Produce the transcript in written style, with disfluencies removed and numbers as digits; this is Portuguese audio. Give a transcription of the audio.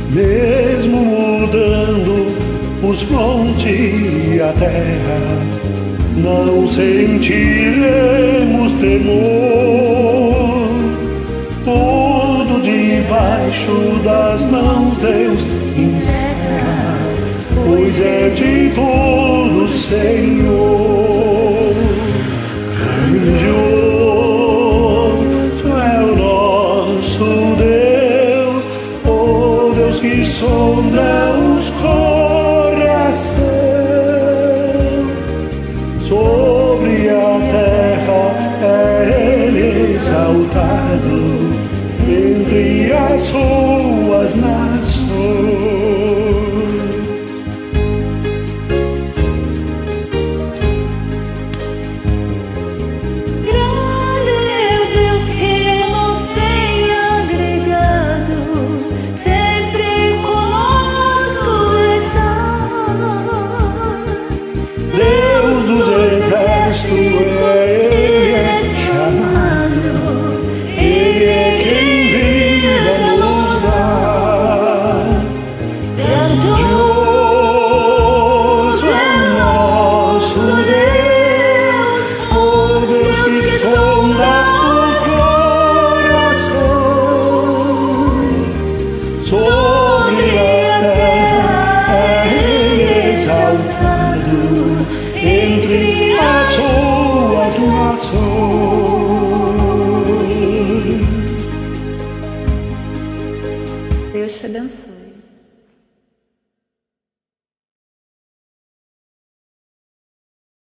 Mesmo mudando os montes e a terra, não sentiremos temor. Tudo debaixo das mãos Deus encerra, pois é de todo Senhor. Grandioso é o nosso Deus, o Deus que sonda os corações. Sobre a terra é Ele exaltado entre as suas nações. Ele é chamado, Ele é quem vida nos dá. Grandioso é nosso Deus, o Deus que sonda o coração. Sobre a terra é Ele exaltado entre as suas nações.